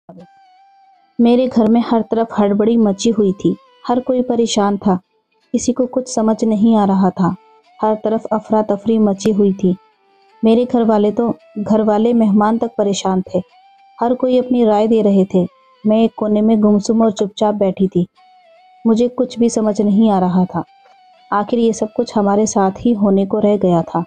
मेरे घर में हर तरफ हड़बड़ी मची हुई थी। हर कोई परेशान था। किसी को कुछ समझ नहीं आ रहा था। हर तरफ अफरा तफरी मची हुई थी। मेरे घर वाले मेहमान तक परेशान थे। हर कोई अपनी राय दे रहे थे। मैं एक कोने में गुमसुम और चुपचाप बैठी थी। मुझे कुछ भी समझ नहीं आ रहा था। आखिर ये सब कुछ हमारे साथ ही होने को रह गया था।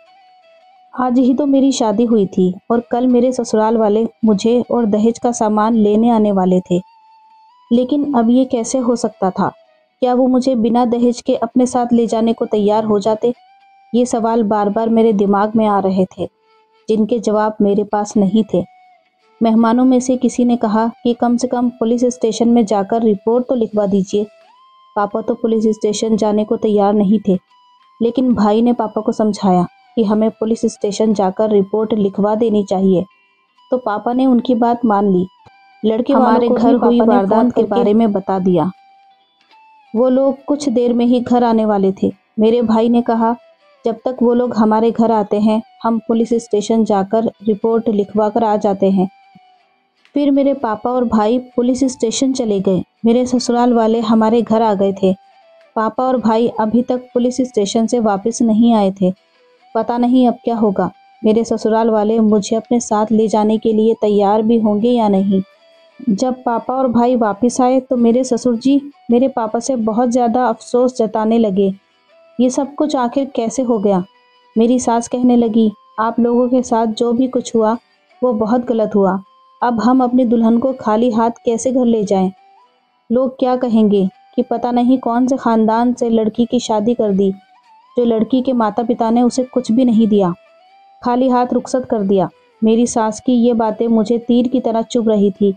आज ही तो मेरी शादी हुई थी और कल मेरे ससुराल वाले मुझे और दहेज का सामान लेने आने वाले थे। लेकिन अब ये कैसे हो सकता था? क्या वो मुझे बिना दहेज के अपने साथ ले जाने को तैयार हो जाते? ये सवाल बार बार मेरे दिमाग में आ रहे थे, जिनके जवाब मेरे पास नहीं थे। मेहमानों में से किसी ने कहा कि कम से कम पुलिस स्टेशन में जाकर रिपोर्ट तो लिखवा दीजिए। पापा तो पुलिस स्टेशन जाने को तैयार नहीं थे, लेकिन भाई ने पापा को समझाया कि हमें पुलिस स्टेशन जाकर रिपोर्ट लिखवा देनी चाहिए। तो पापा ने उनकी बात मान ली। लड़के हमारे घर हुई वारदात के बारे में बता दिया। वो लोग कुछ देर में ही घर आने वाले थे। मेरे भाई ने कहा, जब तक वो लोग हमारे घर आते हैं हम पुलिस स्टेशन जाकर रिपोर्ट लिखवा कर आ जाते हैं। फिर मेरे पापा और भाई पुलिस स्टेशन चले गए। मेरे ससुराल वाले हमारे घर आ गए थे। पापा और भाई अभी तक पुलिस स्टेशन से वापस नहीं आए थे। पता नहीं अब क्या होगा। मेरे ससुराल वाले मुझे अपने साथ ले जाने के लिए तैयार भी होंगे या नहीं। जब पापा और भाई वापस आए तो मेरे ससुर जी मेरे पापा से बहुत ज़्यादा अफसोस जताने लगे। ये सब कुछ आखिर कैसे हो गया? मेरी सास कहने लगी, आप लोगों के साथ जो भी कुछ हुआ वो बहुत गलत हुआ। अब हम अपनी दुल्हन को खाली हाथ कैसे घर ले जाएं? लोग क्या कहेंगे कि पता नहीं कौन से ख़ानदान से लड़की की शादी कर दी, जो लड़की के माता पिता ने उसे कुछ भी नहीं दिया, खाली हाथ रुखसत कर दिया। मेरी सास की ये बातें मुझे तीर की तरह चुभ रही थी।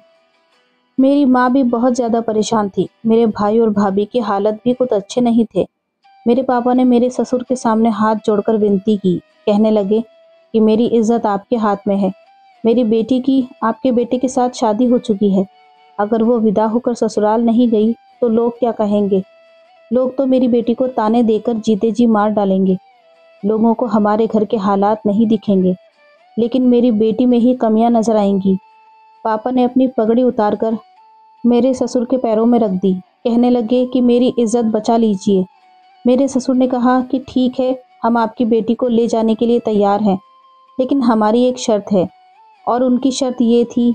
मेरी माँ भी बहुत ज़्यादा परेशान थी। मेरे भाई और भाभी की हालत भी कुछ अच्छे नहीं थे। मेरे पापा ने मेरे ससुर के सामने हाथ जोड़कर विनती की। कहने लगे कि मेरी इज्जत आपके हाथ में है। मेरी बेटी की आपके बेटे के साथ शादी हो चुकी है। अगर वो विदा होकर ससुराल नहीं गई तो लोग क्या कहेंगे? लोग तो मेरी बेटी को ताने देकर जीते जी मार डालेंगे। लोगों को हमारे घर के हालात नहीं दिखेंगे, लेकिन मेरी बेटी में ही कमियां नजर आएंगी। पापा ने अपनी पगड़ी उतारकर मेरे ससुर के पैरों में रख दी। कहने लगे कि मेरी इज्जत बचा लीजिए। मेरे ससुर ने कहा कि ठीक है, हम आपकी बेटी को ले जाने के लिए तैयार हैं, लेकिन हमारी एक शर्त है। और उनकी शर्त ये थी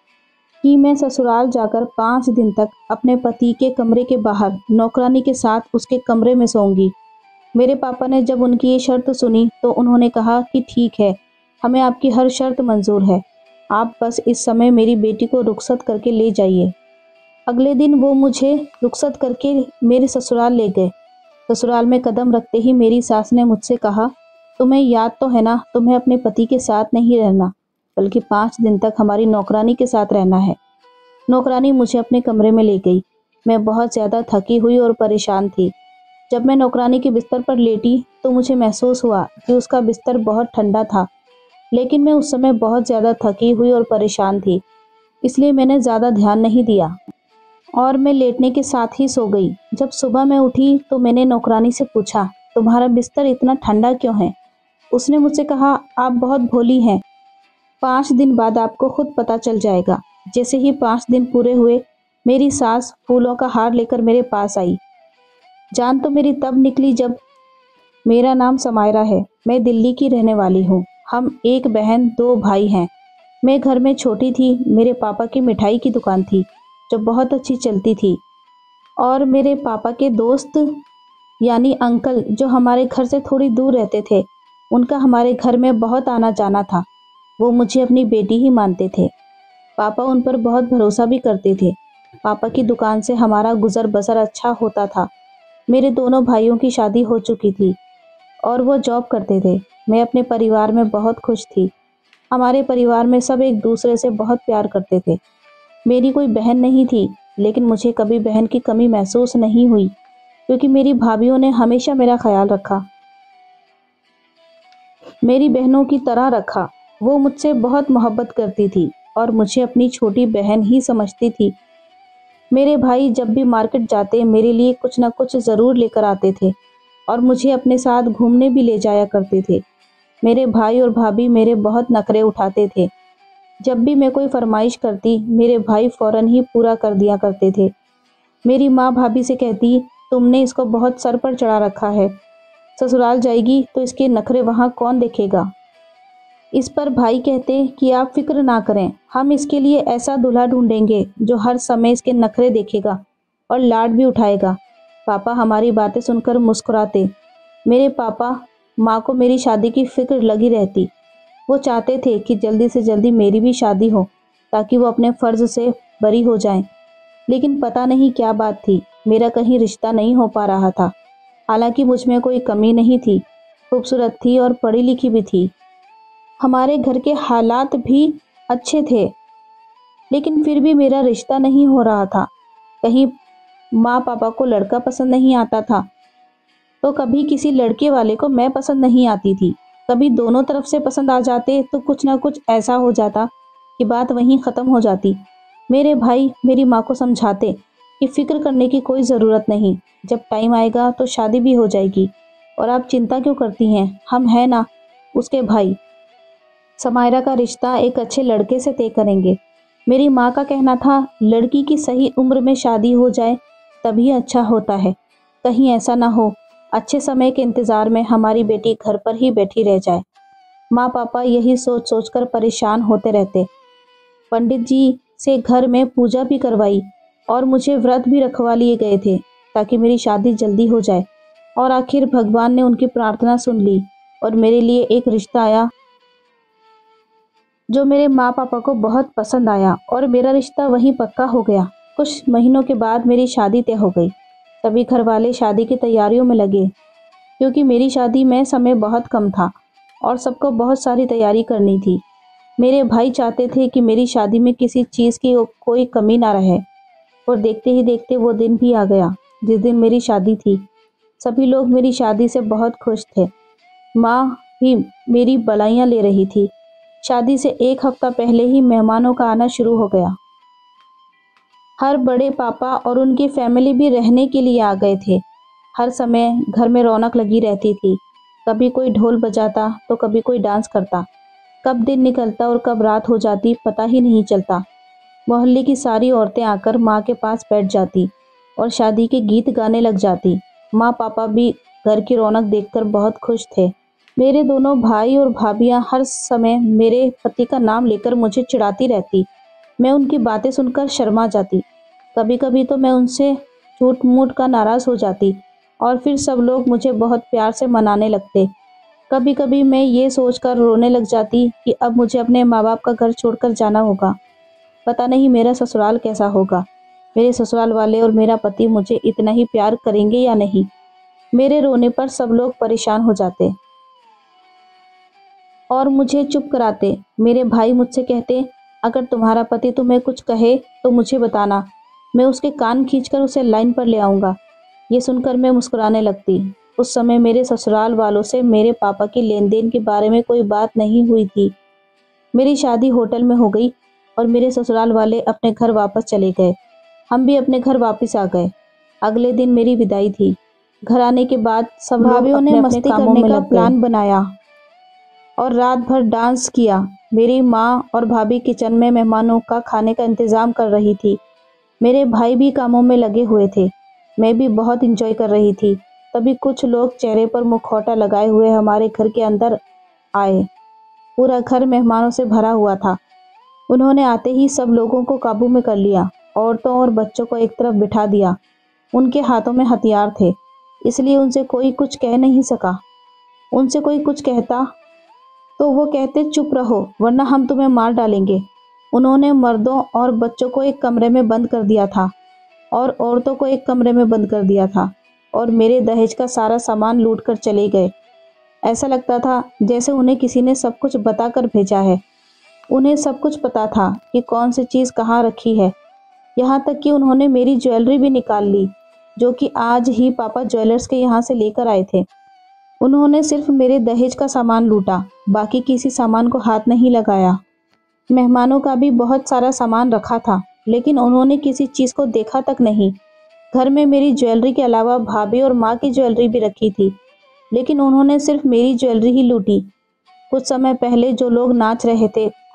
कि मैं ससुराल जाकर 5 दिन तक अपने पति के कमरे के बाहर नौकरानी के साथ उसके कमरे में सोऊंगी। मेरे पापा ने जब उनकी ये शर्त सुनी तो उन्होंने कहा कि ठीक है, हमें आपकी हर शर्त मंजूर है। आप बस इस समय मेरी बेटी को रुखसत करके ले जाइए। अगले दिन वो मुझे रुखसत करके मेरे ससुराल ले गए। ससुराल में कदम रखते ही मेरी सास ने मुझसे कहा, तुम्हें याद तो है ना, तुम्हें अपने पति के साथ नहीं रहना, बल्कि 5 दिन तक हमारी नौकरानी के साथ रहना है। नौकरानी मुझे अपने कमरे में ले गई। मैं बहुत ज़्यादा थकी हुई और परेशान थी। जब मैं नौकरानी के बिस्तर पर लेटी तो मुझे महसूस हुआ कि उसका बिस्तर बहुत ठंडा था, लेकिन मैं उस समय बहुत ज़्यादा थकी हुई और परेशान थी, इसलिए मैंने ज़्यादा ध्यान नहीं दिया और मैं लेटने के साथ ही सो गई। जब सुबह मैं उठी तो मैंने नौकरानी से पूछा, तुम्हारा बिस्तर इतना ठंडा क्यों है? उसने मुझसे कहा, आप बहुत भोली हैं, 5 दिन बाद आपको खुद पता चल जाएगा। जैसे ही 5 दिन पूरे हुए, मेरी सास फूलों का हार लेकर मेरे पास आई। जान तो मेरी तब निकली जब मेरा नाम समायरा है। मैं दिल्ली की रहने वाली हूँ। हम एक बहन 2 भाई हैं। मैं घर में छोटी थी। मेरे पापा की मिठाई की दुकान थी जो बहुत अच्छी चलती थी, और मेरे पापा के दोस्त यानी अंकल जो हमारे घर से थोड़ी दूर रहते थे, उनका हमारे घर में बहुत आना जाना था। वो मुझे अपनी बेटी ही मानते थे। पापा उन पर बहुत भरोसा भी करते थे। पापा की दुकान से हमारा गुजर बसर अच्छा होता था। मेरे दोनों भाइयों की शादी हो चुकी थी और वो जॉब करते थे। मैं अपने परिवार में बहुत खुश थी। हमारे परिवार में सब एक दूसरे से बहुत प्यार करते थे। मेरी कोई बहन नहीं थी, लेकिन मुझे कभी बहन की कमी महसूस नहीं हुई, क्योंकि मेरी भाभियों ने हमेशा मेरा ख्याल रखा, मेरी बहनों की तरह रखा। वो मुझसे बहुत मोहब्बत करती थी और मुझे अपनी छोटी बहन ही समझती थी। मेरे भाई जब भी मार्केट जाते मेरे लिए कुछ न कुछ ज़रूर लेकर आते थे और मुझे अपने साथ घूमने भी ले जाया करते थे। मेरे भाई और भाभी मेरे बहुत नखरे उठाते थे। जब भी मैं कोई फरमाइश करती मेरे भाई फौरन ही पूरा कर दिया करते थे। मेरी माँ भाभी से कहती, तुमने इसको बहुत सर पर चढ़ा रखा है, ससुराल जाएगी तो इसके नखरे वहाँ कौन देखेगा। इस पर भाई कहते कि आप फिक्र ना करें, हम इसके लिए ऐसा दूल्हा ढूंढेंगे जो हर समय इसके नखरे देखेगा और लाड भी उठाएगा। पापा हमारी बातें सुनकर मुस्कुराते। मेरे पापा माँ को मेरी शादी की फिक्र लगी रहती। वो चाहते थे कि जल्दी से जल्दी मेरी भी शादी हो ताकि वो अपने फर्ज से बरी हो जाएं। लेकिन पता नहीं क्या बात थी, मेरा कहीं रिश्ता नहीं हो पा रहा था। हालांकि मुझ में कोई कमी नहीं थी, खूबसूरत थी और पढ़ी लिखी भी थी। हमारे घर के हालात भी अच्छे थे, लेकिन फिर भी मेरा रिश्ता नहीं हो रहा था। कहीं माँ पापा को लड़का पसंद नहीं आता था, तो कभी किसी लड़के वाले को मैं पसंद नहीं आती थी। कभी दोनों तरफ से पसंद आ जाते तो कुछ ना कुछ ऐसा हो जाता कि बात वहीं ख़त्म हो जाती। मेरे भाई मेरी माँ को समझाते कि फिक्र करने की कोई ज़रूरत नहीं, जब टाइम आएगा तो शादी भी हो जाएगी और आप चिंता क्यों करती हैं, हम हैं ना उसके भाई। समायरा का रिश्ता एक अच्छे लड़के से तय करेंगे। मेरी माँ का कहना था, लड़की की सही उम्र में शादी हो जाए तभी अच्छा होता है। कहीं ऐसा ना हो अच्छे समय के इंतज़ार में हमारी बेटी घर पर ही बैठी रह जाए। माँ पापा यही सोच सोच कर परेशान होते रहते। पंडित जी से घर में पूजा भी करवाई और मुझे व्रत भी रखवा लिए गए थे ताकि मेरी शादी जल्दी हो जाए। और आखिर भगवान ने उनकी प्रार्थना सुन ली और मेरे लिए एक रिश्ता आया जो मेरे माँ पापा को बहुत पसंद आया और मेरा रिश्ता वहीं पक्का हो गया। कुछ महीनों के बाद मेरी शादी तय हो गई। सभी घर वाले शादी की तैयारियों में लगे, क्योंकि मेरी शादी में समय बहुत कम था और सबको बहुत सारी तैयारी करनी थी। मेरे भाई चाहते थे कि मेरी शादी में किसी चीज़ की कोई कमी ना रहे और देखते ही देखते वो दिन भी आ गया जिस दिन मेरी शादी थी। सभी लोग मेरी शादी से बहुत खुश थे। माँ भी मेरी बधाइयाँ ले रही थी। शादी से एक हफ्ता पहले ही मेहमानों का आना शुरू हो गया। हर बड़े पापा और उनकी फैमिली भी रहने के लिए आ गए थे। हर समय घर में रौनक लगी रहती थी। कभी कोई ढोल बजाता तो कभी कोई डांस करता। कब दिन निकलता और कब रात हो जाती पता ही नहीं चलता। मोहल्ले की सारी औरतें आकर माँ के पास बैठ जाती और शादी के गीत गाने लग जाती। माँ पापा भी घर की रौनक देखकर बहुत खुश थे। मेरे दोनों भाई और भाभियाँ हर समय मेरे पति का नाम लेकर मुझे चिढ़ाती रहती। मैं उनकी बातें सुनकर शर्मा जाती। कभी कभी तो मैं उनसे झूठ मूठ का नाराज़ हो जाती और फिर सब लोग मुझे बहुत प्यार से मनाने लगते। कभी कभी मैं ये सोचकर रोने लग जाती कि अब मुझे अपने माँ बाप का घर छोड़कर जाना होगा। पता नहीं मेरा ससुराल कैसा होगा। मेरे ससुराल वाले और मेरा पति मुझे इतना ही प्यार करेंगे या नहीं। मेरे रोने पर सब लोग परेशान हो जाते और मुझे चुप कराते। मेरे भाई मुझसे कहते, अगर तुम्हारा पति तुम्हें कुछ कहे तो मुझे बताना, मैं उसके कान खींचकर उसे लाइन पर ले आऊँगा। ये सुनकर मैं मुस्कुराने लगती। उस समय मेरे ससुराल वालों से मेरे पापा की लेन देन के बारे में कोई बात नहीं हुई थी। मेरी शादी होटल में हो गई और मेरे ससुराल वाले अपने घर वापस चले गए। हम भी अपने घर वापस आ गए। अगले दिन मेरी विदाई थी। घर आने के बाद सब लोग भाभीियों ने अपने अपने मस्ती कामों करने में का लग गए प्लान बनाया और रात भर डांस किया। मेरी माँ और भाभी किचन में मेहमानों का खाने का इंतज़ाम कर रही थी। मेरे भाई भी कामों में लगे हुए थे। मैं भी बहुत इंजॉय कर रही थी। तभी कुछ लोग चेहरे पर मुखौटा लगाए हुए हमारे घर के अंदर आए। पूरा घर मेहमानों से भरा हुआ था। उन्होंने आते ही सब लोगों को काबू में कर लिया। औरतों और बच्चों को एक तरफ बिठा दिया। उनके हाथों में हथियार थे, इसलिए उनसे कोई कुछ कह नहीं सका। उनसे कोई कुछ कहता तो वो कहते, चुप रहो वरना हम तुम्हें मार डालेंगे। उन्होंने मर्दों और बच्चों को एक कमरे में बंद कर दिया था और औरतों को एक कमरे में बंद कर दिया था और मेरे दहेज का सारा सामान लूट कर चले गए। ऐसा लगता था जैसे उन्हें किसी ने सब कुछ बता कर भेजा है। उन्हें सब कुछ पता था कि कौन सी चीज़ कहाँ रखी है। यहाँ तक कि उन्होंने मेरी ज्वेलरी भी निकाल ली, जो कि आज ही पापा ज्वेलर्स के यहाँ से लेकर आए थे। उन्होंने सिर्फ मेरे दहेज का सामान लूटा, बाकी किसी सामान को हाथ नहीं लगाया। मेहमानों का भी बहुत सारा सामान रखा था, लेकिन उन्होंने किसी चीज़ को देखा तक नहीं। घर में मेरी ज्वेलरी के अलावा भाभी और माँ की ज्वेलरी भी रखी थी, लेकिन उन्होंने सिर्फ मेरी ज्वेलरी ही लूटी। कुछ समय पहले जो लोग नाच रहे थे,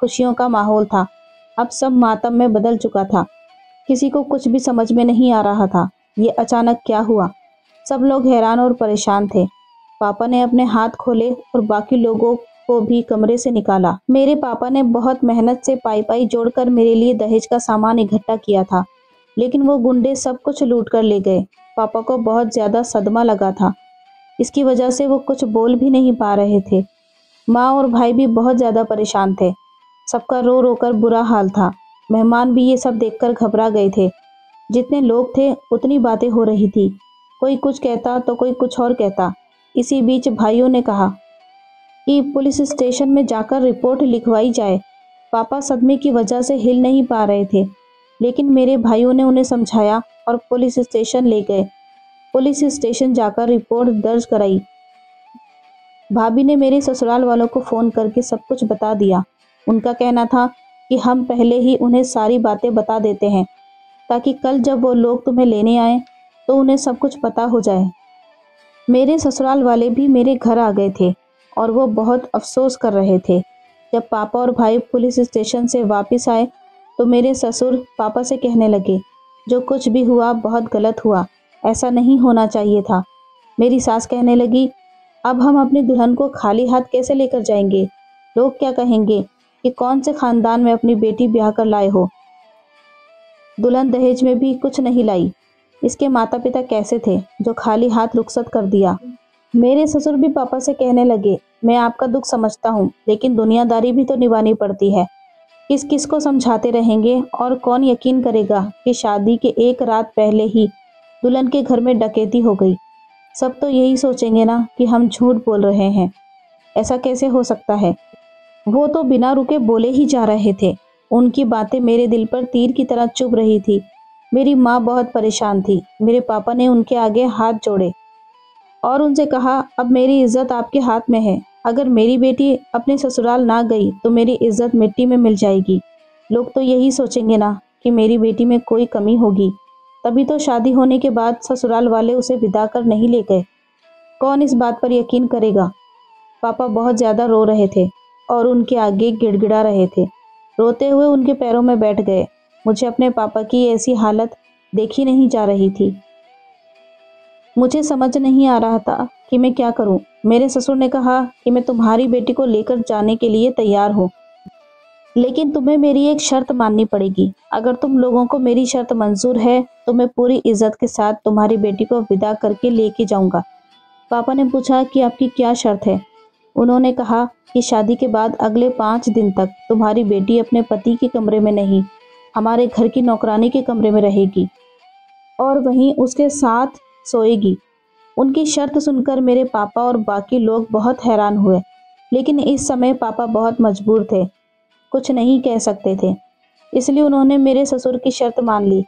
खुशियों का माहौल था। अब सब मातम में बदल चुका था। किसी को कुछ भी समझ में नहीं आ रहा था। ये अचानक क्या हुआ? सब लोग हैरान और परेशान थे। पापा ने अपने हाथ खोले और बाकी लोगों को भी कमरे से निकाला। मेरे पापा ने बहुत मेहनत से पाई पाई जोड़कर मेरे लिए दहेज का सामान इकट्ठा किया था, लेकिन वो गुंडे सब कुछ लूट कर ले गए। पापा को बहुत ज्यादा सदमा लगा था। इसकी वजह से वो कुछ बोल भी नहीं पा रहे थे। माँ और भाई भी बहुत ज्यादा परेशान थे। सबका रो रो कर बुरा हाल था। मेहमान भी ये सब देखकर घबरा गए थे। जितने लोग थे उतनी बातें हो रही थी। कोई कुछ कहता तो कोई कुछ और कहता। इसी बीच भाइयों ने कहा कि पुलिस स्टेशन में जाकर रिपोर्ट लिखवाई जाए। पापा सदमे की वजह से हिल नहीं पा रहे थे, लेकिन मेरे भाइयों ने उन्हें समझाया और पुलिस स्टेशन ले गए। पुलिस स्टेशन जाकर रिपोर्ट दर्ज कराई। भाभी ने मेरे ससुराल वालों को फ़ोन करके सब कुछ बता दिया। उनका कहना था कि हम पहले ही उन्हें सारी बातें बता देते हैं, ताकि कल जब वो लोग तुम्हें लेने आए तो उन्हें सब कुछ पता हो जाए। मेरे ससुराल वाले भी मेरे घर आ गए थे और वो बहुत अफसोस कर रहे थे। जब पापा और भाई पुलिस स्टेशन से वापस आए तो मेरे ससुर पापा से कहने लगे, जो कुछ भी हुआ बहुत गलत हुआ, ऐसा नहीं होना चाहिए था। मेरी सास कहने लगी, अब हम अपनी दुल्हन को खाली हाथ कैसे लेकर जाएंगे? लोग क्या कहेंगे कि कौन से खानदान में अपनी बेटी ब्याह कर लाए हो? दुल्हन दहेज में भी कुछ नहीं लाई। इसके माता पिता कैसे थे जो खाली हाथ रुखसत कर दिया? मेरे ससुर भी पापा से कहने लगे, मैं आपका दुख समझता हूँ, लेकिन दुनियादारी भी तो निभानी पड़ती है। किस किस को समझाते रहेंगे और कौन यकीन करेगा कि शादी के एक रात पहले ही दुल्हन के घर में डकैती हो गई। सब तो यही सोचेंगे ना कि हम झूठ बोल रहे हैं। ऐसा कैसे हो सकता है? वो तो बिना रुके बोले ही जा रहे थे। उनकी बातें मेरे दिल पर तीर की तरह चुभ रही थी। मेरी माँ बहुत परेशान थी। मेरे पापा ने उनके आगे हाथ जोड़े और उनसे कहा, अब मेरी इज्जत आपके हाथ में है। अगर मेरी बेटी अपने ससुराल ना गई तो मेरी इज्जत मिट्टी में मिल जाएगी। लोग तो यही सोचेंगे ना कि मेरी बेटी में कोई कमी होगी। तभी तो शादी होने के बाद ससुराल वाले उसे विदा कर नहीं ले गए। कौन इस बात पर यकीन करेगा? पापा बहुत ज़्यादा रो रहे थे और उनके आगे गिड़गिड़ा रहे थे। रोते हुए उनके पैरों में बैठ गए। मुझे अपने पापा की ऐसी हालत देखी नहीं जा रही थी। मुझे समझ नहीं आ रहा था कि मैं क्या करूं। मेरे ससुर ने कहा कि मैं तुम्हारी बेटी को लेकर जाने के लिए तैयार हूं, लेकिन तुम्हें मेरी एक शर्त माननी पड़ेगी। अगर तुम लोगों को मेरी शर्त मंजूर है तो मैं पूरी इज्जत के साथ तुम्हारी बेटी को विदा करके लेके जाऊंगा। पापा ने पूछा कि आपकी क्या शर्त है? उन्होंने कहा कि शादी के बाद अगले 5 दिन तक तुम्हारी बेटी अपने पति के कमरे में नहीं, हमारे घर की नौकरानी के कमरे में रहेगी और वहीं उसके साथ सोएगी। उनकी शर्त सुनकर मेरे पापा और बाकी लोग बहुत हैरान हुए, लेकिन इस समय पापा बहुत मजबूर थे, कुछ नहीं कह सकते थे। इसलिए उन्होंने मेरे ससुर की शर्त मान ली।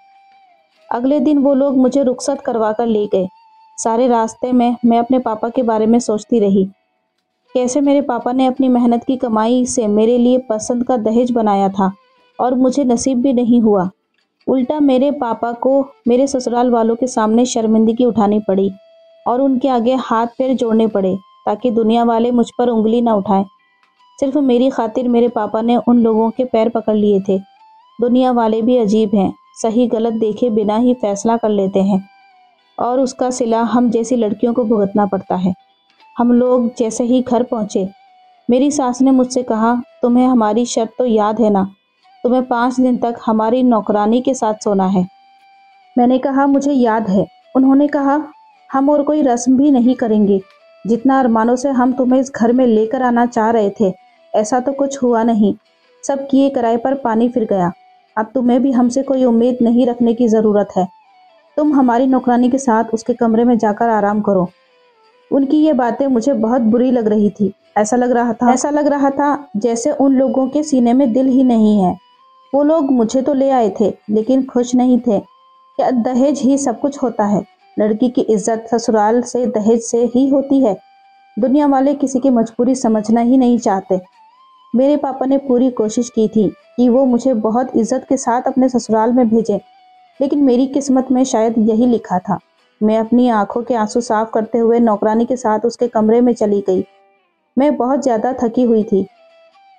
अगले दिन वो लोग मुझे रुखसत करवा कर ले गए। सारे रास्ते में मैं अपने पापा के बारे में सोचती रही। कैसे मेरे पापा ने अपनी मेहनत की कमाई से मेरे लिए पसंद का दहेज बनाया था और मुझे नसीब भी नहीं हुआ। उल्टा मेरे पापा को मेरे ससुराल वालों के सामने शर्मिंदगी उठानी पड़ी और उनके आगे हाथ पैर जोड़ने पड़े ताकि दुनिया वाले मुझ पर उंगली न उठाएं। सिर्फ मेरी खातिर मेरे पापा ने उन लोगों के पैर पकड़ लिए थे। दुनिया वाले भी अजीब हैं, सही गलत देखे बिना ही फैसला कर लेते हैं और उसका सिला हम जैसी लड़कियों को भुगतना पड़ता है। हम लोग जैसे ही घर पहुंचे, मेरी सास ने मुझसे कहा, तुम्हें हमारी शर्त तो याद है ना? तुम्हें 5 दिन तक हमारी नौकरानी के साथ सोना है। मैंने कहा, मुझे याद है। उन्होंने कहा, हम और कोई रस्म भी नहीं करेंगे। जितना अरमानों से हम तुम्हें इस घर में लेकर आना चाह रहे थे, ऐसा तो कुछ हुआ नहीं। सब किए कराए पर पानी फिर गया। अब तुम्हें भी हमसे कोई उम्मीद नहीं रखने की ज़रूरत है। तुम हमारी नौकरानी के साथ उसके कमरे में जाकर आराम करो। उनकी ये बातें मुझे बहुत बुरी लग रही थी। ऐसा लग रहा था जैसे उन लोगों के सीने में दिल ही नहीं है। वो लोग मुझे तो ले आए थे, लेकिन खुश नहीं थे। क्या दहेज ही सब कुछ होता है? लड़की की इज्जत ससुराल से दहेज से ही होती है। दुनिया वाले किसी की मजबूरी समझना ही नहीं चाहते। मेरे पापा ने पूरी कोशिश की थी कि वो मुझे बहुत इज्जत के साथ अपने ससुराल में भेजें, लेकिन मेरी किस्मत में शायद यही लिखा था। मैं अपनी आंखों के आंसू साफ करते हुए नौकरानी के साथ उसके कमरे में चली गई। मैं बहुत ज़्यादा थकी हुई थी।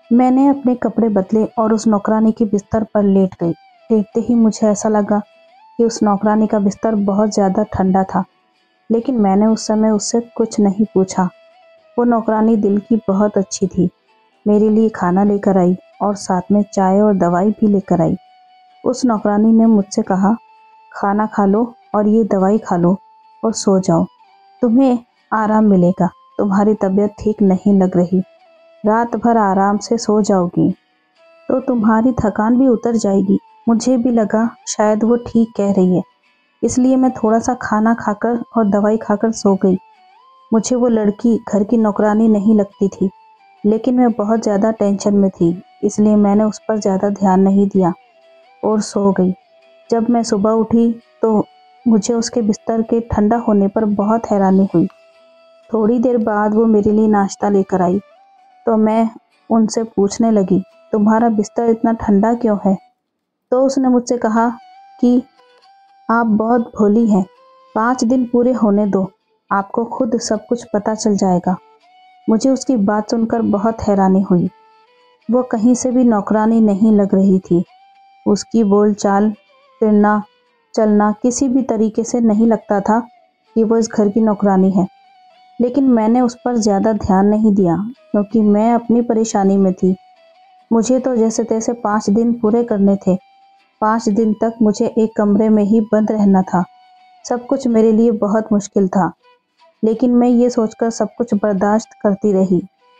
मैंने अपने कपड़े बदले और उस नौकरानी के बिस्तर पर लेट गई। लेटते ही मुझे ऐसा लगा कि उस नौकरानी का बिस्तर बहुत ज़्यादा ठंडा था, लेकिन मैंने उस समय उससे कुछ नहीं पूछा। वो नौकरानी दिल की बहुत अच्छी थी। मेरे लिए खाना लेकर आई और साथ में चाय और दवाई भी लेकर आई। उस नौकरानी ने मुझसे कहा, खाना खा लो और ये दवाई खा लो और सो जाओ। तुम्हें आराम मिलेगा। तुम्हारी तबीयत ठीक नहीं लग रही। रात भर आराम से सो जाओगी तो तुम्हारी थकान भी उतर जाएगी। मुझे भी लगा शायद वो ठीक कह रही है, इसलिए मैं थोड़ा सा खाना खाकर और दवाई खाकर सो गई। मुझे वो लड़की घर की नौकरानी नहीं लगती थी, लेकिन मैं बहुत ज़्यादा टेंशन में थी, इसलिए मैंने उस पर ज़्यादा ध्यान नहीं दिया और सो गई। जब मैं सुबह उठी तो मुझे उसके बिस्तर के ठंडा होने पर बहुत हैरानी हुई। थोड़ी देर बाद वो मेरे लिए नाश्ता लेकर आई, तो मैं उनसे पूछने लगी, तुम्हारा बिस्तर इतना ठंडा क्यों है? तो उसने मुझसे कहा कि आप बहुत भोली हैं, 5 दिन पूरे होने दो, आपको खुद सब कुछ पता चल जाएगा। मुझे उसकी बात सुनकर बहुत हैरानी हुई। वो कहीं से भी नौकरानी नहीं लग रही थी। उसकी बोलचाल, फिरना, चलना किसी भी तरीके से नहीं लगता था कि वो इस घर की नौकरानी है। लेकिन मैंने उस पर ज़्यादा ध्यान नहीं दिया, क्योंकि मैं अपनी परेशानी में थी। मुझे तो जैसे तैसे 5 दिन पूरे करने थे। 5 दिन तक मुझे एक कमरे में ही बंद रहना था। सब कुछ मेरे लिए बहुत मुश्किल था, लेकिन मैं ये सोचकर सब कुछ बर्दाश्त करती रही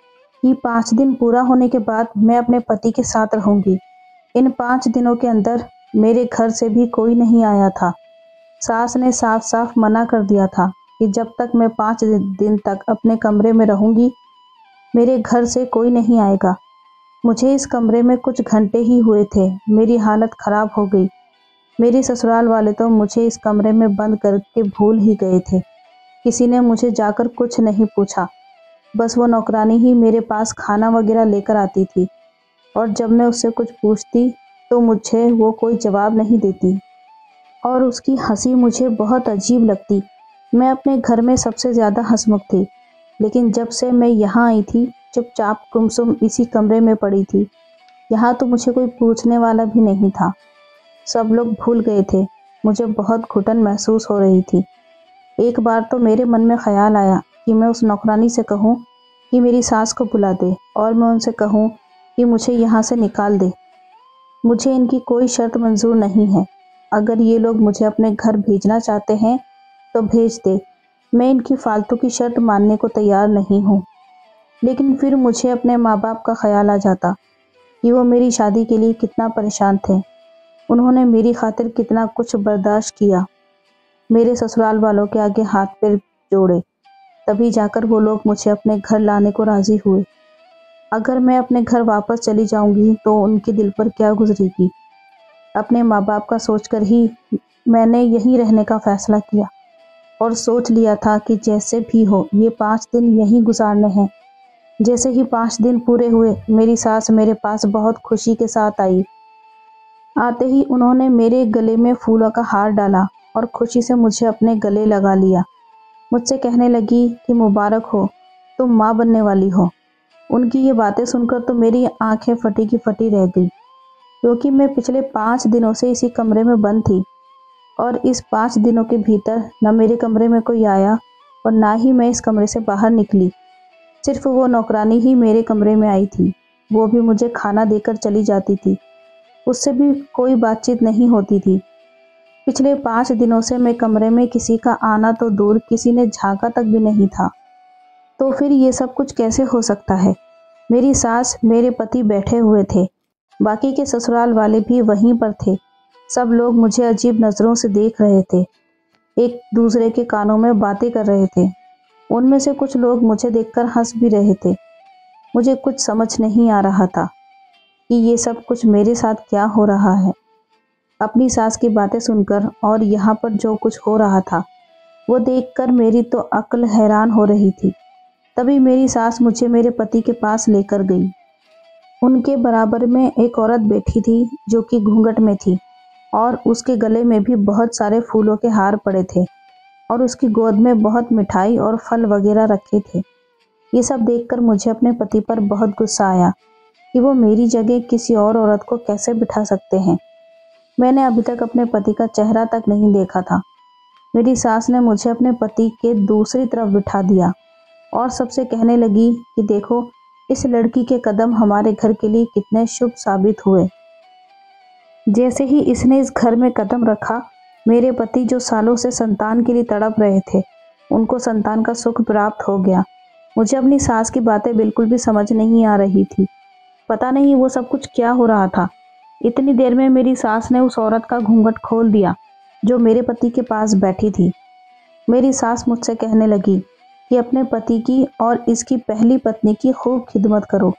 कि 5 दिन पूरा होने के बाद मैं अपने पति के साथ रहूंगी। इन 5 दिनों के अंदर मेरे घर से भी कोई नहीं आया था। सास ने साफ साफ मना कर दिया था कि जब तक मैं 5 दिन तक अपने कमरे में रहूंगी, मेरे घर से कोई नहीं आएगा। मुझे इस कमरे में कुछ घंटे ही हुए थे, मेरी हालत खराब हो गई। मेरे ससुराल वाले तो मुझे इस कमरे में बंद करके भूल ही गए थे। किसी ने मुझे जाकर कुछ नहीं पूछा, बस वो नौकरानी ही मेरे पास खाना वगैरह लेकर आती थी, और जब मैं उससे कुछ पूछती तो मुझे वो कोई जवाब नहीं देती और उसकी हंसी मुझे बहुत अजीब लगती। मैं अपने घर में सबसे ज़्यादा हंसमुख थी, लेकिन जब से मैं यहाँ आई थी, चुपचाप गुमसुम इसी कमरे में पड़ी थी। यहाँ तो मुझे कोई पूछने वाला भी नहीं था। सब लोग भूल गए थे। मुझे बहुत घुटन महसूस हो रही थी। एक बार तो मेरे मन में ख्याल आया कि मैं उस नौकरानी से कहूँ कि मेरी सास को बुला दे और मैं उनसे कहूँ कि मुझे यहाँ से निकाल दे। मुझे इनकी कोई शर्त मंजूर नहीं है। अगर ये लोग मुझे अपने घर भेजना चाहते हैं तो भेज दे। मैं इनकी फालतू की शर्त मानने को तैयार नहीं हूँ। लेकिन फिर मुझे अपने माँ बाप का ख्याल आ जाता कि वो मेरी शादी के लिए कितना परेशान थे। उन्होंने मेरी खातिर कितना कुछ बर्दाश्त किया। मेरे ससुराल वालों के आगे हाथ पैर जोड़े, तभी जाकर वो लोग मुझे अपने घर लाने को राजी हुए। अगर मैं अपने घर वापस चली जाऊंगी तो उनके दिल पर क्या गुजरेगी। अपने माँ बाप का सोचकर ही मैंने यहीं रहने का फैसला किया और सोच लिया था कि जैसे भी हो ये 5 दिन यहीं गुजारने हैं। जैसे ही 5 दिन पूरे हुए, मेरी सास मेरे पास बहुत खुशी के साथ आई। आते ही उन्होंने मेरे गले में फूलों का हार डाला और खुशी से मुझे अपने गले लगा लिया। मुझसे कहने लगी कि मुबारक हो, तुम माँ बनने वाली हो। उनकी ये बातें सुनकर तो मेरी आंखें फटी की फटी रह गई, क्योंकि मैं पिछले 5 दिनों से इसी कमरे में बंद थी और इस 5 दिनों के भीतर न मेरे कमरे में कोई आया और ना ही मैं इस कमरे से बाहर निकली। सिर्फ वो नौकरानी ही मेरे कमरे में आई थी। वो भी मुझे खाना देकर चली जाती थी। उससे भी कोई बातचीत नहीं होती थी। पिछले 5 दिनों से मैं कमरे में किसी का आना तो दूर, किसी ने झांका तक भी नहीं था। तो फिर ये सब कुछ कैसे हो सकता है? मेरी सास, मेरे पति बैठे हुए थे। बाकी के ससुराल वाले भी वहीं पर थे। सब लोग मुझे अजीब नज़रों से देख रहे थे। एक दूसरे के कानों में बातें कर रहे थे। उनमें से कुछ लोग मुझे देखकर हंस भी रहे थे। मुझे कुछ समझ नहीं आ रहा था कि ये सब कुछ मेरे साथ क्या हो रहा है। अपनी सास की बातें सुनकर और यहाँ पर जो कुछ हो रहा था वो देखकर मेरी तो अक्ल हैरान हो रही थी। तभी मेरी सास मुझे मेरे पति के पास लेकर गई। उनके बराबर में एक औरत बैठी थी जो कि घूंघट में थी और उसके गले में भी बहुत सारे फूलों के हार पड़े थे और उसकी गोद में बहुत मिठाई और फल वगैरह रखे थे। ये सब देखकर मुझे अपने पति पर बहुत गुस्सा आया। कि वो मेरी जगह किसी और औरत को कैसे बिठा सकते हैं। मैंने अभी तक अपने पति का चेहरा तक नहीं देखा था। मेरी सास ने मुझे अपने पति के दूसरी तरफ बिठा दिया और सबसे कहने लगी कि देखो इस लड़की के कदम हमारे घर के लिए कितने शुभ साबित हुए। जैसे ही इसने इस घर में कदम रखा, मेरे पति जो सालों से संतान के लिए तड़प रहे थे, उनको संतान का सुख प्राप्त हो गया। मुझे अपनी सास की बातें बिल्कुल भी समझ नहीं आ रही थी। पता नहीं वो सब कुछ क्या हो रहा था। इतनी देर में मेरी सास ने उस औरत का घूंघट खोल दिया जो मेरे पति के पास बैठी थी। मेरी सास मुझसे कहने लगी कि अपने पति की और इसकी पहली पत्नी की खूब खिदमत करो।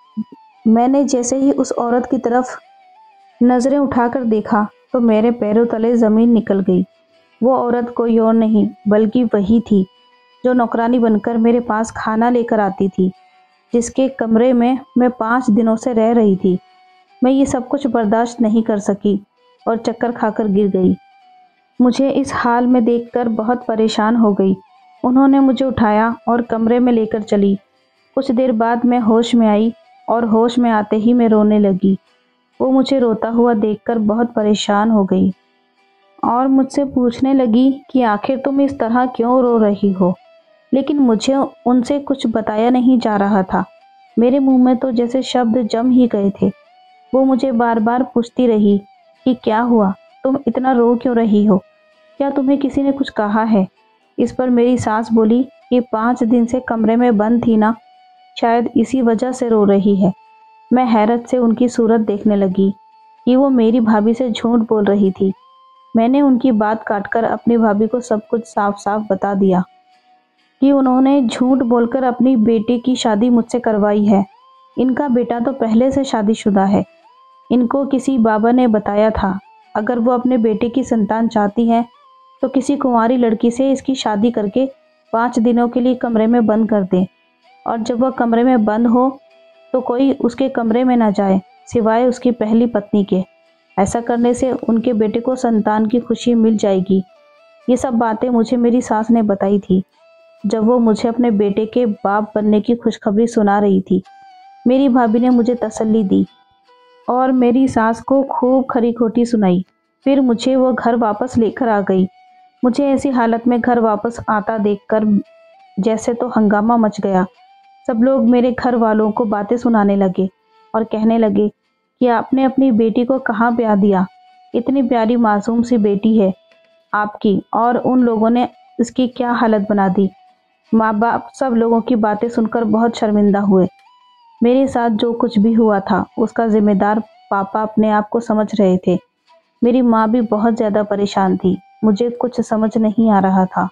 मैंने जैसे ही उस औरत की तरफ नज़रें उठाकर देखा तो मेरे पैरों तले ज़मीन निकल गई। वो औरत कोई और नहीं बल्कि वही थी जो नौकरानी बनकर मेरे पास खाना लेकर आती थी, जिसके कमरे में मैं 5 दिनों से रह रही थी। मैं ये सब कुछ बर्दाश्त नहीं कर सकी और चक्कर खाकर गिर गई। मुझे इस हाल में देखकर बहुत परेशान हो गई। उन्होंने मुझे उठाया और कमरे में लेकर चली। कुछ देर बाद मैं होश में आई और होश में आते ही मैं रोने लगी। वो मुझे रोता हुआ देखकर बहुत परेशान हो गई और मुझसे पूछने लगी कि आखिर तुम इस तरह क्यों रो रही हो। लेकिन मुझे उनसे कुछ बताया नहीं जा रहा था। मेरे मुंह में तो जैसे शब्द जम ही गए थे। वो मुझे बार बार पूछती रही कि क्या हुआ, तुम इतना रो क्यों रही हो, क्या तुम्हें किसी ने कुछ कहा है। इस पर मेरी सास बोली कि 5 दिन से कमरे में बंद थी ना, शायद इसी वजह से रो रही है। मैं हैरत से उनकी सूरत देखने लगी कि वो मेरी भाभी से झूठ बोल रही थी। मैंने उनकी बात काटकर अपनी भाभी को सब कुछ साफ साफ बता दिया कि उन्होंने झूठ बोलकर अपनी बेटे की शादी मुझसे करवाई है। इनका बेटा तो पहले से शादीशुदा है। इनको किसी बाबा ने बताया था अगर वो अपने बेटे की संतान चाहती है तो किसी कुंवारी लड़की से इसकी शादी करके 5 दिनों के लिए कमरे में बंद कर दें, और जब वह कमरे में बंद हो तो कोई उसके कमरे में ना जाए सिवाय उसकी पहली पत्नी के। ऐसा करने से उनके बेटे को संतान की खुशी मिल जाएगी। ये सब बातें मुझे मेरी सास ने बताई थी जब वो मुझे अपने बेटे के बाप बनने की खुशखबरी सुना रही थी। मेरी भाभी ने मुझे तसल्ली दी और मेरी सास को खूब खरी खोटी सुनाई। फिर मुझे वो घर वापस लेकर आ गई। मुझे ऐसी हालत में घर वापस आता देखकर जैसे तो हंगामा मच गया। सब लोग मेरे घर वालों को बातें सुनाने लगे और कहने लगे कि आपने अपनी बेटी को कहाँ ब्याह दिया, इतनी प्यारी मासूम सी बेटी है आपकी, और उन लोगों ने इसकी क्या हालत बना दी। माँ बाप सब लोगों की बातें सुनकर बहुत शर्मिंदा हुए। मेरे साथ जो कुछ भी हुआ था उसका जिम्मेदार पापा अपने आप को समझ रहे थे। मेरी माँ भी बहुत ज़्यादा परेशान थी। मुझे कुछ समझ नहीं आ रहा था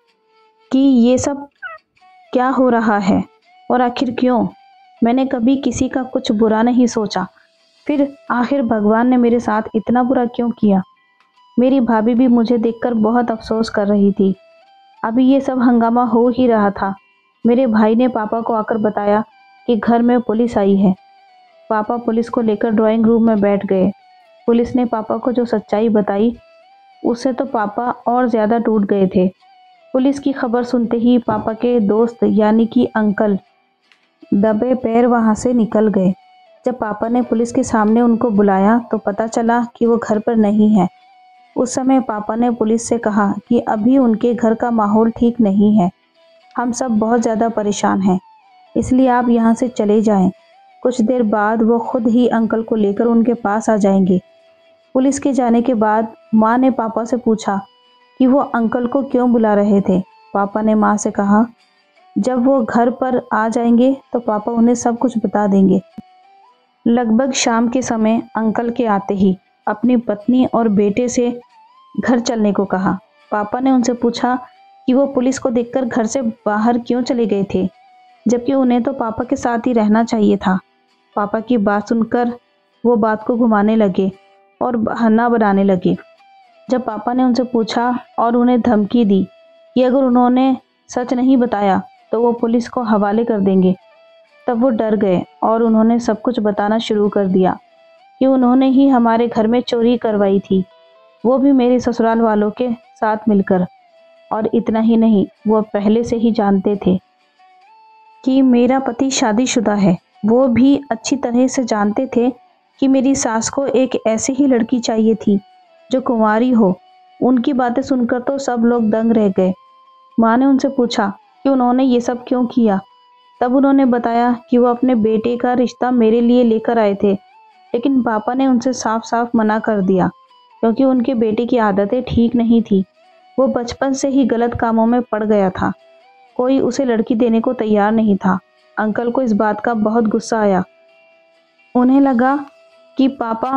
कि ये सब क्या हो रहा है और आखिर क्यों। मैंने कभी किसी का कुछ बुरा नहीं सोचा, फिर आखिर भगवान ने मेरे साथ इतना बुरा क्यों किया। मेरी भाभी भी मुझे देखकर बहुत अफसोस कर रही थी। अभी ये सब हंगामा हो ही रहा था। मेरे भाई ने पापा को आकर बताया कि घर में पुलिस आई है। पापा पुलिस को लेकर ड्राइंग रूम में बैठ गए। पुलिस ने पापा को जो सच्चाई बताई उससे तो पापा और ज़्यादा टूट गए थे। पुलिस की खबर सुनते ही पापा के दोस्त यानी कि अंकल दबे पैर वहाँ से निकल गए। जब पापा ने पुलिस के सामने उनको बुलाया तो पता चला कि वो घर पर नहीं है। उस समय पापा ने पुलिस से कहा कि अभी उनके घर का माहौल ठीक नहीं है, हम सब बहुत ज़्यादा परेशान हैं, इसलिए आप यहाँ से चले जाएं। कुछ देर बाद वो खुद ही अंकल को लेकर उनके पास आ जाएंगे। पुलिस के जाने के बाद माँ ने पापा से पूछा कि वो अंकल को क्यों बुला रहे थे। पापा ने माँ से कहा जब वो घर पर आ जाएंगे तो पापा उन्हें सब कुछ बता देंगे। लगभग शाम के समय अंकल के आते ही अपनी पत्नी और बेटे से घर चलने को कहा। पापा ने उनसे पूछा कि वो पुलिस को देखकर घर से बाहर क्यों चले गए थे, जबकि उन्हें तो पापा के साथ ही रहना चाहिए था। पापा की बात सुनकर वो बात को घुमाने लगे और बहाना बनाने लगे। जब पापा ने उनसे पूछा और उन्हें धमकी दी कि अगर उन्होंने सच नहीं बताया तो वो पुलिस को हवाले कर देंगे, तब वो डर गए और उन्होंने सब कुछ बताना शुरू कर दिया कि उन्होंने ही हमारे घर में चोरी करवाई थी, वो भी मेरे ससुराल वालों के साथ मिलकर। और इतना ही नहीं, वो पहले से ही जानते थे कि मेरा पति शादीशुदा है वो भी अच्छी तरह से जानते थे कि मेरी सास को एक ऐसी ही लड़की चाहिए थी जो कुंवारी हो। उनकी बातें सुनकर तो सब लोग दंग रह गए। माँ ने उनसे पूछा कि उन्होंने ये सब क्यों किया। तब उन्होंने बताया कि वो अपने बेटे का रिश्ता मेरे लिए लेकर आए थे, लेकिन पापा ने उनसे साफ साफ मना कर दिया क्योंकि उनके बेटे की आदतें ठीक नहीं थी। वो बचपन से ही गलत कामों में पड़ गया था। कोई उसे लड़की देने को तैयार नहीं था। अंकल को इस बात का बहुत गुस्सा आया। उन्हें लगा कि पापा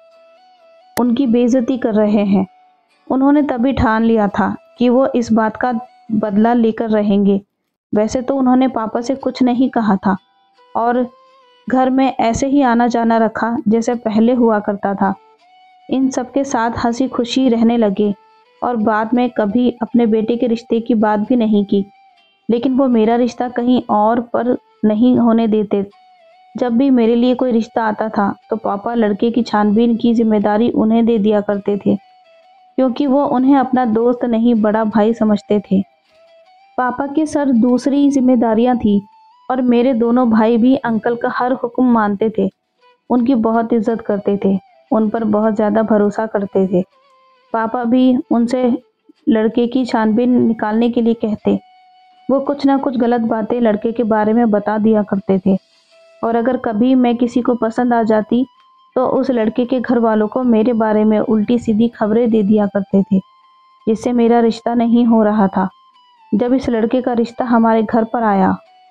उनकी बेइज्जती कर रहे हैं। उन्होंने तभी ठान लिया था कि वो इस बात का बदला लेकर रहेंगे। वैसे तो उन्होंने पापा से कुछ नहीं कहा था और घर में ऐसे ही आना जाना रखा जैसे पहले हुआ करता था। इन सबके साथ हंसी खुशी रहने लगे और बाद में कभी अपने बेटे के रिश्ते की बात भी नहीं की। लेकिन वो मेरा रिश्ता कहीं और पर नहीं होने देते। जब भी मेरे लिए कोई रिश्ता आता था तो पापा लड़के की छानबीन की जिम्मेदारी उन्हें दे दिया करते थे, क्योंकि वो उन्हें अपना दोस्त नहीं बड़ा भाई समझते थे। पापा के सर दूसरी जिम्मेदारियां थी और मेरे दोनों भाई भी अंकल का हर हुक्म मानते थे। उनकी बहुत इज्जत करते थे, उन पर बहुत ज़्यादा भरोसा करते थे। पापा भी उनसे लड़के की छानबीन निकालने के लिए कहते। वो कुछ ना कुछ गलत बातें लड़के के बारे में बता दिया करते थे और अगर कभी मैं किसी को पसंद आ जाती तो उस लड़के के घर वालों को मेरे बारे में उल्टी सीधी खबरें दे दिया करते थे, जिससे मेरा रिश्ता नहीं हो रहा था। जब इस लड़के का रिश्ता हमारे घर पर आया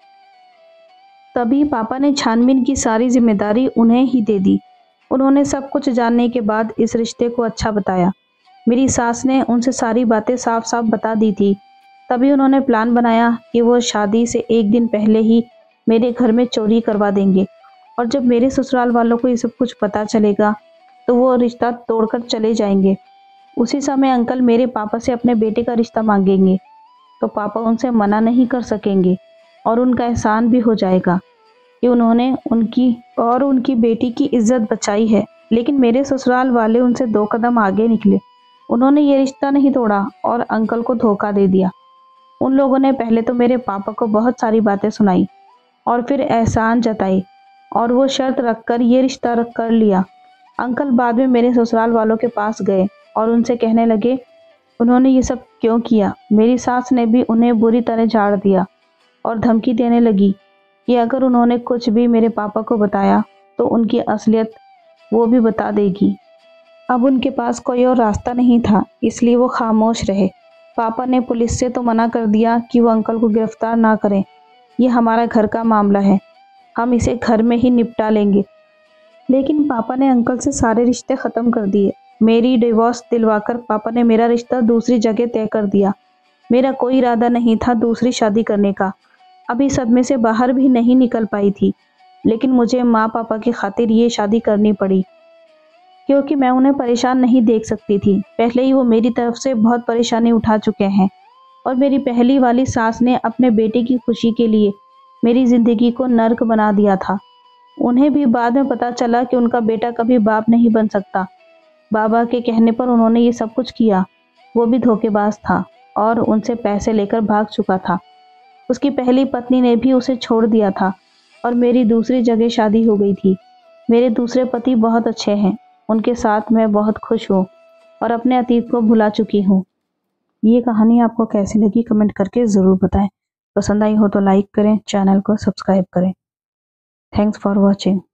तभी पापा ने छानबीन की सारी जिम्मेदारी उन्हें ही दे दी। उन्होंने सब कुछ जानने के बाद इस रिश्ते को अच्छा बताया। मेरी सास ने उनसे सारी बातें साफ साफ बता दी थी। तभी उन्होंने प्लान बनाया कि वो शादी से एक दिन पहले ही मेरे घर में चोरी करवा देंगे और जब मेरे ससुराल वालों को ये सब कुछ पता चलेगा तो वो रिश्ता तोड़कर चले जाएंगे। उसी समय अंकल मेरे पापा से अपने बेटे का रिश्ता मांगेंगे तो पापा उनसे मना नहीं कर सकेंगे और उनका एहसान भी हो जाएगा कि उन्होंने उनकी बेटी की इज्जत बचाई है। लेकिन मेरे ससुराल वाले उनसे 2 कदम आगे निकले। उन्होंने ये रिश्ता नहीं तोड़ा और अंकल को धोखा दे दिया। उन लोगों ने पहले तो मेरे पापा को बहुत सारी बातें सुनाई और फिर एहसान जताई और वो शर्त रखकर ये रिश्ता कर लिया। अंकल बाद में मेरे ससुराल वालों के पास गए और उनसे कहने लगे उन्होंने ये सब क्यों किया। मेरी सास ने भी उन्हें बुरी तरह झाड़ दिया और धमकी देने लगी कि अगर उन्होंने कुछ भी मेरे पापा को बताया तो उनकी असलियत वो भी बता देगी। अब उनके पास कोई और रास्ता नहीं था, इसलिए वो खामोश रहे। पापा ने पुलिस से तो मना कर दिया कि वो अंकल को गिरफ्तार ना करें। ये हमारा घर का मामला है, हम इसे घर में ही निपटा लेंगे। लेकिन पापा ने अंकल से सारे रिश्ते ख़त्म कर दिए। मेरी डिवोर्स दिलवाकर पापा ने मेरा रिश्ता दूसरी जगह तय कर दिया। मेरा कोई इरादा नहीं था दूसरी शादी करने का। अभी सदमे से बाहर भी नहीं निकल पाई थी, लेकिन मुझे माँ पापा की खातिर ये शादी करनी पड़ी क्योंकि मैं उन्हें परेशान नहीं देख सकती थी। पहले ही वो मेरी तरफ से बहुत परेशानी उठा चुके हैं और मेरी पहली वाली सास ने अपने बेटे की खुशी के लिए मेरी ज़िंदगी को नर्क बना दिया था। उन्हें भी बाद में पता चला कि उनका बेटा कभी बाप नहीं बन सकता। बाबा के कहने पर उन्होंने ये सब कुछ किया। वो भी धोखेबाज था और उनसे पैसे लेकर भाग चुका था। उसकी पहली पत्नी ने भी उसे छोड़ दिया था और मेरी दूसरी जगह शादी हो गई थी। मेरे दूसरे पति बहुत अच्छे हैं, उनके साथ मैं बहुत खुश हूँ और अपने अतीत को भुला चुकी हूँ। ये कहानी आपको कैसी लगी कमेंट करके ज़रूर बताएं। पसंद आई हो तो लाइक करें, चैनल को सब्सक्राइब करें। Thanks for watching.